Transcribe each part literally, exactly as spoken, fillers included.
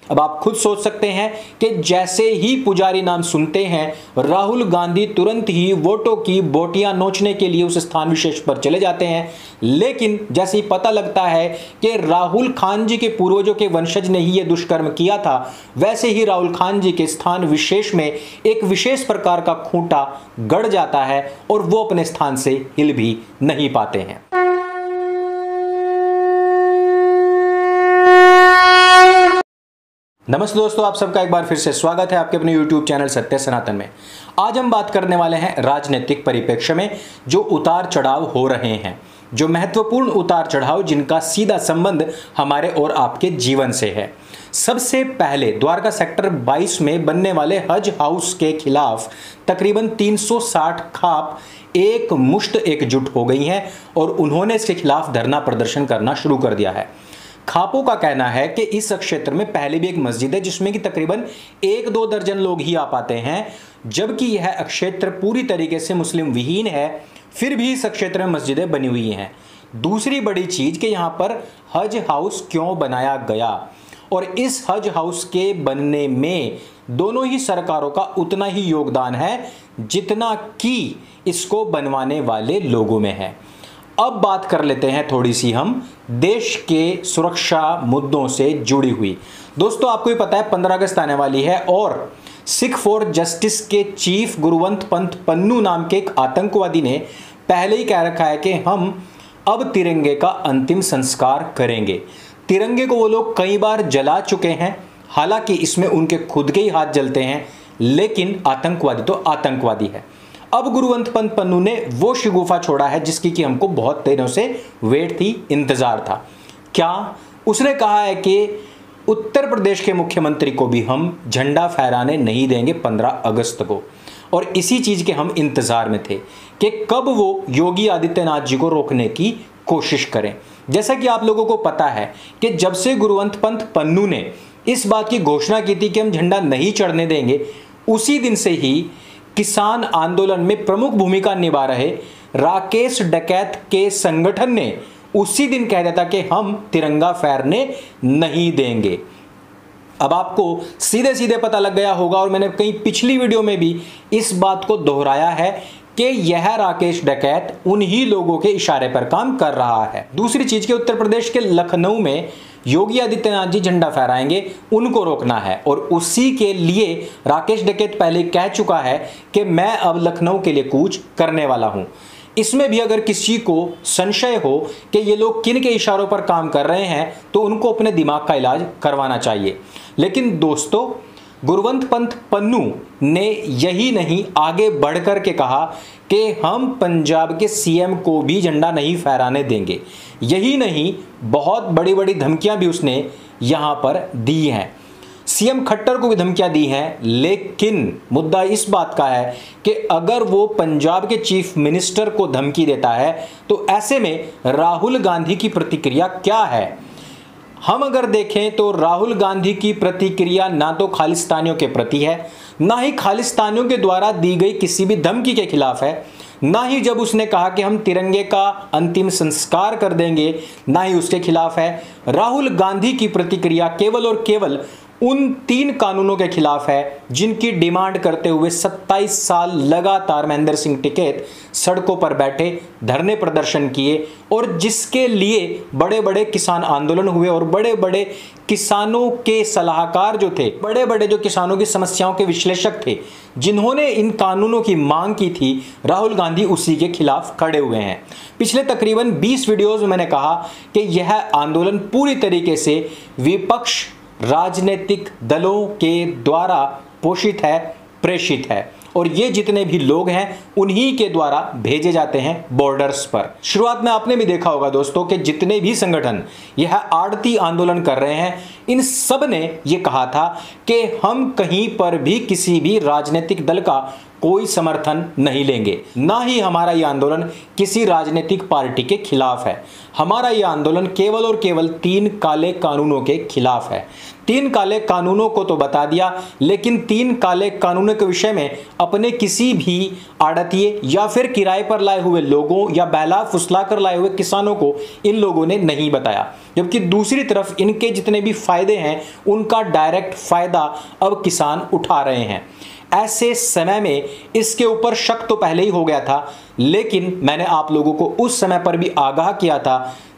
अब आप खुद सोच सकते हैं कि जैसे ही पुजारी नाम सुनते हैं, राहुल गांधी तुरंत ही वोटों की बोटियां नोचने के लिए उस स्थान विशेष पर चले जाते हैं। लेकिन जैसे ही पता लगता है कि राहुल खान जी के पूर्वजों के वंशज ने ही यह दुष्कर्म किया था, वैसे ही राहुल खान जी के स्थान विशेष में एक विशेष प्रकार का खूंटा गड़ जाता है और वो अपने स्थान से हिल भी नहीं पाते हैं। नमस्ते दोस्तों, आप सबका एक बार फिर से स्वागत है आपके अपने YouTube चैनल सत्य सनातन में। आज हम बात करने वाले हैं राजनीतिक परिप्रेक्ष्य में जो उतार चढ़ाव हो रहे हैं, जो महत्वपूर्ण उतार चढ़ाव जिनका सीधा संबंध हमारे और आपके जीवन से है। सबसे पहले द्वारका सेक्टर बाईस में बनने वाले हज हाउस के खिलाफ तकरीबन तीन सौ साठ खाप एक मुश्त एकजुट हो गई हैं और उन्होंने इसके खिलाफ धरना प्रदर्शन करना शुरू कर दिया है। खापों का कहना है कि इस क्षेत्र में पहले भी एक मस्जिद है जिसमें कि तकरीबन एक दो दर्जन लोग ही आ पाते हैं, जबकि यह क्षेत्र पूरी तरीके से मुस्लिम विहीन है, फिर भी इस क्षेत्र में मस्जिदें बनी हुई हैं। दूसरी बड़ी चीज कि यहाँ पर हज हाउस क्यों बनाया गया, और इस हज हाउस के बनने में दोनों ही सरकारों का उतना ही योगदान है जितना कि इसको बनवाने वाले लोगों में है। अब बात कर लेते हैं थोड़ी सी हम देश के सुरक्षा मुद्दों से जुड़ी हुई। दोस्तों, आपको ही पता है पंद्रह अगस्त आने वाली है और सिख फॉर जस्टिस के चीफ गुरवंत पंत पन्नू नाम के एक आतंकवादी ने पहले ही कह रखा है कि हम अब तिरंगे का अंतिम संस्कार करेंगे। तिरंगे को वो लोग कई बार जला चुके हैं, हालांकि इसमें उनके खुद के ही हाथ जलते हैं, लेकिन आतंकवादी तो आतंकवादी है। अब गुरवंत पंत पन्नू ने वो शिगुफा छोड़ा है जिसकी कि हमको बहुत दिनों से वेट थी, इंतजार था। क्या उसने कहा है कि उत्तर प्रदेश के मुख्यमंत्री को भी हम झंडा फहराने नहीं देंगे पंद्रह अगस्त को, और इसी चीज के हम इंतजार में थे कि कब वो योगी आदित्यनाथ जी को रोकने की कोशिश करें। जैसा कि आप लोगों को पता है कि जब से गुरवंत पंत पन्नू ने इस बात की घोषणा की थी कि हम झंडा नहीं चढ़ने देंगे, उसी दिन से ही किसान आंदोलन में प्रमुख भूमिका निभा रहे राकेश डकैत के संगठन ने उसी दिन कह दिया था कि हम तिरंगा फहरने नहीं देंगे। अब आपको सीधे सीधे पता लग गया होगा, और मैंने कहीं पिछली वीडियो में भी इस बात को दोहराया है कि यह राकेश डकैत उन्हीं लोगों के इशारे पर काम कर रहा है। दूसरी चीज के उत्तर प्रदेश के लखनऊ में योगी आदित्यनाथ जी झंडा फहराएंगे, उनको रोकना है, और उसी के लिए राकेश डकैत पहले कह चुका है कि मैं अब लखनऊ के लिए कूच करने वाला हूं। इसमें भी अगर किसी को संशय हो कि ये लोग किन के इशारों पर काम कर रहे हैं तो उनको अपने दिमाग का इलाज करवाना चाहिए। लेकिन दोस्तों, गुरवंत पंत पन्नू ने यही नहीं आगे बढ़कर के कहा कि हम पंजाब के सीएम को भी झंडा नहीं फहराने देंगे। यही नहीं, बहुत बड़ी बड़ी धमकियां भी उसने यहां पर दी हैं। सीएम खट्टर को भी धमकियां दी हैं, लेकिन मुद्दा इस बात का है कि अगर वो पंजाब के चीफ मिनिस्टर को धमकी देता है तो ऐसे में राहुल गांधी की प्रतिक्रिया क्या है। हम अगर देखें तो राहुल गांधी की प्रतिक्रिया ना तो खालिस्तानियों के प्रति है, ना ही खालिस्तानियों के द्वारा दी गई किसी भी धमकी के खिलाफ है, ना ही जब उसने कहा कि हम तिरंगे का अंतिम संस्कार कर देंगे, ना ही उसके खिलाफ है। राहुल गांधी की प्रतिक्रिया केवल और केवल उन तीन कानूनों के खिलाफ है जिनकी डिमांड करते हुए सत्ताईस साल लगातार महेंद्र सिंह टिकैत सड़कों पर बैठे, धरने प्रदर्शन किए, और जिसके लिए बड़े बड़े किसान आंदोलन हुए और बड़े बड़े किसानों के सलाहकार जो थे, बड़े बड़े जो किसानों की समस्याओं के विश्लेषक थे, जिन्होंने इन कानूनों की मांग की थी, राहुल गांधी उसी के खिलाफ खड़े हुए हैं। पिछले तकरीबन बीस वीडियोज में मैंने कहा कि यह आंदोलन पूरी तरीके से विपक्ष राजनीतिक दलों के द्वारा पोषित है, प्रेषित है, और ये जितने भी लोग हैं उन्हीं के द्वारा भेजे जाते हैं बॉर्डर्स पर। शुरुआत में आपने भी देखा होगा दोस्तों कि जितने भी संगठन यह आड़ती आंदोलन कर रहे हैं, इन सब ने ये कहा था कि हम कहीं पर भी किसी भी राजनीतिक दल का कोई समर्थन नहीं लेंगे। ना ही हमारा यह आंदोलन किसी राजनीतिक पार्टी के खिलाफ है। हमारा यह आंदोलन केवल और केवल तीन काले कानूनों के खिलाफ है। तीन काले कानूनों को तो बता दिया, लेकिन तीन काले कानूनों के विषय में अपने किसी भी आड़तिए या फिर किराए पर लाए हुए लोगों या बहला फुसला कर लाए हुए किसानों को इन लोगों ने नहीं बताया। जबकि दूसरी तरफ इनके जितने भी फायदे हैं उनका डायरेक्ट फायदा अब किसान उठा रहे हैं। ऐसे समय में इसके ऊपर शक तो पहले ही हो गया था, लेकिन मैंने आप लोगों को उस समय पर भी आगाह किया था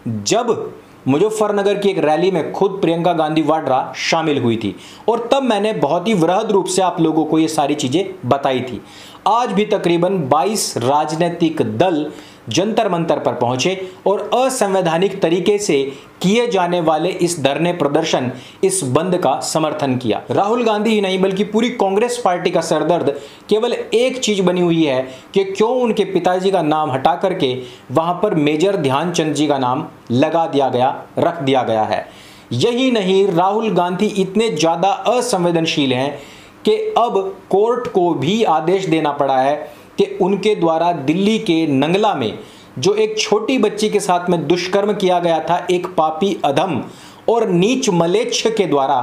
जब मुजफ्फरनगर की एक रैली में खुद प्रियंका गांधी वाड्रा शामिल हुई थी, और तब मैंने बहुत ही वृहद रूप से आप लोगों को ये सारी चीजें बताई थी। आज भी तकरीबन बाईस राजनीतिक दल जंतर मंतर पर पहुंचे और असंवैधानिक तरीके से किए जाने वाले इस धरने प्रदर्शन, इस बंद का समर्थन किया। राहुल गांधी ही नहीं बल्कि पूरी कांग्रेस पार्टी का सरदर्द केवल एक चीज बनी हुई है कि क्यों उनके पिताजी का नाम हटा करके वहां पर मेजर ध्यानचंद जी का नाम लगा दिया गया, रख दिया गया है। यही नहीं, राहुल गांधी इतने ज्यादा असंवेदनशील हैं कि अब कोर्ट को भी आदेश देना पड़ा है कि उनके द्वारा दिल्ली के नंगला में जो एक छोटी बच्ची के साथ में दुष्कर्म किया गया था, एक पापी अधम और नीच मलेच्छ के द्वारा,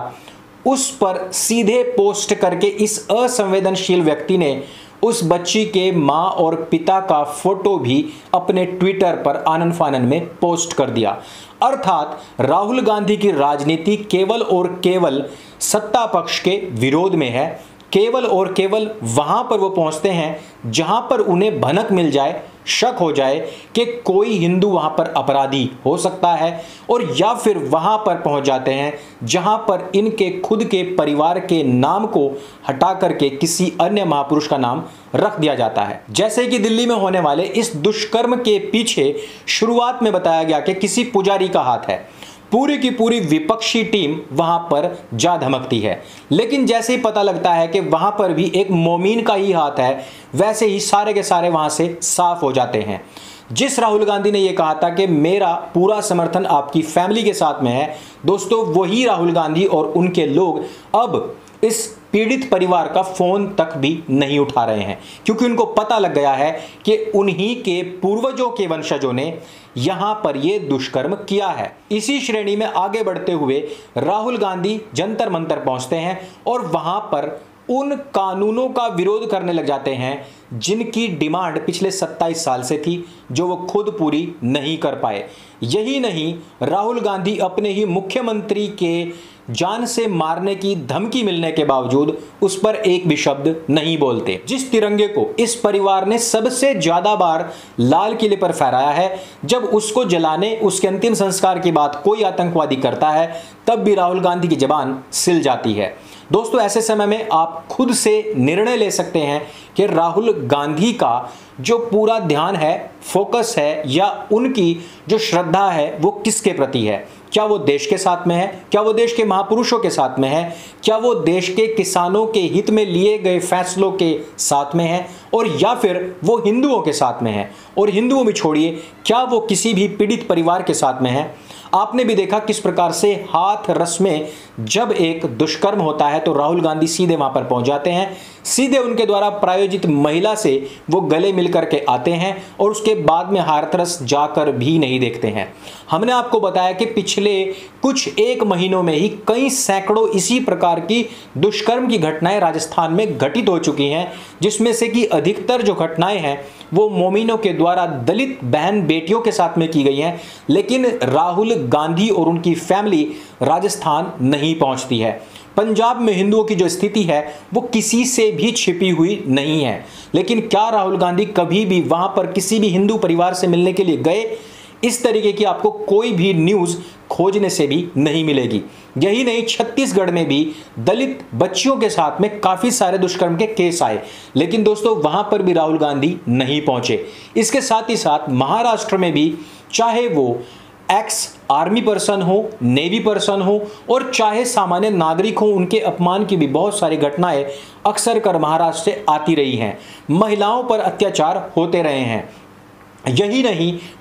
उस पर सीधे पोस्ट करके इस असंवेदनशील व्यक्ति ने उस बच्ची के मां और पिता का फोटो भी अपने ट्विटर पर आनन फानन में पोस्ट कर दिया। अर्थात राहुल गांधी की राजनीति केवल और केवल सत्ता पक्ष के विरोध में है। केवल और केवल वहां पर वो पहुंचते हैं जहां पर उन्हें भनक मिल जाए, शक हो जाए कि कोई हिंदू वहां पर अपराधी हो सकता है, और या फिर वहां पर पहुंच जाते हैं जहां पर इनके खुद के परिवार के नाम को हटा करके किसी अन्य महापुरुष का नाम रख दिया जाता है। जैसे कि दिल्ली में होने वाले इस दुष्कर्म के पीछे शुरुआत में बताया गया कि किसी पुजारी का हाथ है। पूरी की पूरी विपक्षी टीम वहां पर जा धमकती है, लेकिन जैसे ही पता लगता है कि वहां पर भी एक मोमीन का ही हाथ है, वैसे ही सारे के सारे वहां से साफ हो जाते हैं। जिस राहुल गांधी ने यह कहा था कि मेरा पूरा समर्थन आपकी फैमिली के साथ में है, दोस्तों वही राहुल गांधी और उनके लोग अब इस पीड़ित परिवार का फोन तक भी नहीं उठा रहे हैं, क्योंकि उनको पता लग गया है कि उन्हीं के पूर्वजों के वंशजों ने यहां पर यह दुष्कर्म किया है। इसी श्रेणी में आगे बढ़ते हुए राहुल गांधी जंतर मंतर पहुंचते हैं और वहां पर उन कानूनों का विरोध करने लग जाते हैं जिनकी डिमांड पिछले सत्ताईस साल से थी, जो वो खुद पूरी नहीं कर पाए। यही नहीं, राहुल गांधी अपने ही मुख्यमंत्री के जान से मारने की धमकी मिलने के बावजूद उस पर एक भी शब्द नहीं बोलते। जिस तिरंगे को इस परिवार ने सबसे ज्यादा बार लाल किले पर फहराया है, जब उसको जलाने, उसके अंतिम संस्कार की बात कोई आतंकवादी करता है, तब भी राहुल गांधी की जुबान सिल जाती है। दोस्तों ऐसे समय में आप खुद से निर्णय ले सकते हैं कि राहुल गांधी का जो पूरा ध्यान है, फोकस है, या उनकी जो श्रद्धा है वो किसके प्रति है। क्या वो देश के साथ में है? क्या वो देश के महापुरुषों के साथ में है? क्या वो देश के किसानों के हित में लिए गए फैसलों के साथ में है? और या फिर वो हिंदुओं के साथ में है? और हिंदुओं में छोड़िए, क्या वो किसी भी पीड़ित परिवार के साथ में है? आपने भी देखा किस प्रकार से हाथ रस में जब एक दुष्कर्म होता है तो राहुल गांधी सीधे वहां पर पहुंच जाते हैं, सीधे उनके द्वारा प्रायोजित महिला से वो गले मिल करके आते हैं और उसके बाद में हाथरस जाकर भी नहीं देखते हैं। हमने आपको बताया कि पिछले कुछ एक महीनों में ही कई सैकड़ों इसी प्रकार की दुष्कर्म की घटनाएं राजस्थान में घटित हो चुकी हैं, जिसमें से कि अधिकतर जो घटनाएं हैं वो मोमिनों के द्वारा दलित बहन बेटियों के साथ में की गई हैं, लेकिन राहुल गांधी और उनकी फैमिली राजस्थान नहीं पहुंचती है। पंजाब में हिंदुओं की जो स्थिति है वो किसी से भी छिपी हुई नहीं है, लेकिन क्या राहुल गांधी कभी भी वहां पर किसी भी हिंदू परिवार से मिलने के लिए गए? इस तरीके की आपको कोई भी न्यूज़ खोजने से भी नहीं मिलेगी। यही नहीं, छत्तीसगढ़ में भी दलित बच्चियों के साथ में काफ़ी सारे दुष्कर्म के केस आए, लेकिन दोस्तों वहां पर भी राहुल गांधी नहीं पहुंचे। इसके साथ ही साथ महाराष्ट्र में भी, चाहे वो एक्स आर्मी पर्सन हो, नेवी पर्सन हो, और चाहे सामान्य नागरिक हो, उनके अपमान की भी बहुत सारी घटनाएं अक्सर कर महाराष्ट्र से आती रही हैं। महिलाओं पर अत्याचार होते रहे हैं। यही नहीं,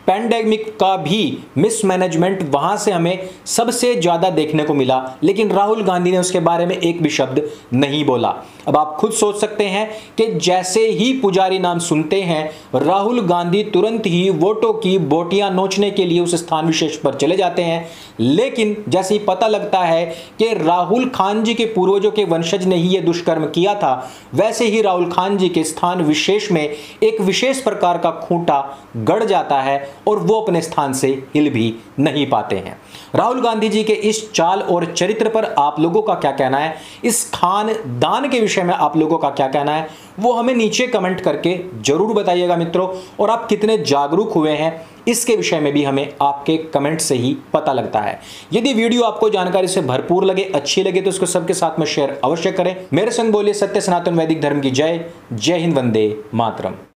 पैंडेमिक का भी मिसमैनेजमेंट वहां से हमें सबसे ज्यादा देखने को मिला, लेकिन राहुल गांधी ने उसके बारे में एक भी शब्द नहीं बोला। अब आप खुद सोच सकते हैं कि जैसे ही पुजारी नाम सुनते हैं राहुल गांधी तुरंत ही वोटों की बोटियां नोचने के लिए उस स्थान विशेष पर चले जाते हैं। लेकिन जैसे ही पता लगता है कि राहुल खान जी के पूर्वजों के वंशज ने ही यह दुष्कर्म किया था, वैसे ही राहुल खान जी के स्थान विशेष में एक विशेष प्रकार का खूंटा गड़ जाता है और वो अपने स्थान से हिल भी नहीं पाते हैं। राहुल गांधी जी के इस चाल और चरित्र पर आप लोगों का क्या कहना है, इस खानदान के विषय में आप लोगों का क्या कहना है, वो हमें नीचे कमेंट करके जरूर बताइएगा मित्रों। और आप कितने जागरूक हुए हैं इसके विषय में भी हमें आपके कमेंट से ही पता लगता है। यदि वीडियो आपको जानकारी से भरपूर लगे, अच्छी लगे तो इसको सबके साथ में शेयर अवश्य करें। मेरे संग बोलिए सत्य सनातन वैदिक धर्म की जय। जय हिंद, वंदे मातरम।